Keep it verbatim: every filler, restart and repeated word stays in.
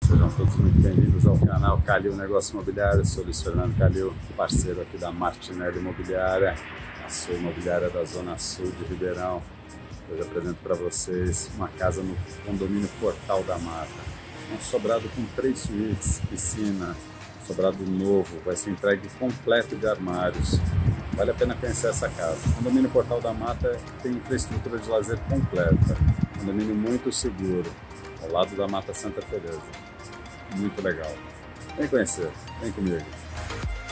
Sejam todos muito bem-vindos ao canal Calil Negócio Imobiliário. Sou Luiz Fernando Calil, parceiro aqui da Martinelli Imobiliária, a sua imobiliária da Zona Sul de Ribeirão. Hoje apresento para vocês uma casa no condomínio Portal da Mata. Um sobrado com três suítes, piscina, um sobrado novo, vai ser entregue completo de armários. Vale a pena conhecer essa casa. O condomínio Portal da Mata tem infraestrutura de lazer completa, condomínio muito seguro, ao lado da Mata Santa Teresa. Muito legal. Vem conhecer, vem comigo.